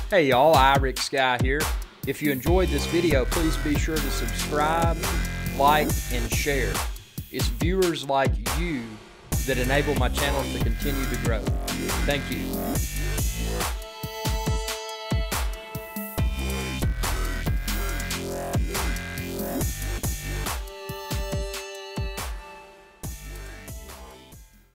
Hey y'all, Rick Sky here. If you enjoyed this video, please be sure to subscribe, like, and share. It's viewers like you that enable my channel to continue to grow. Thank you.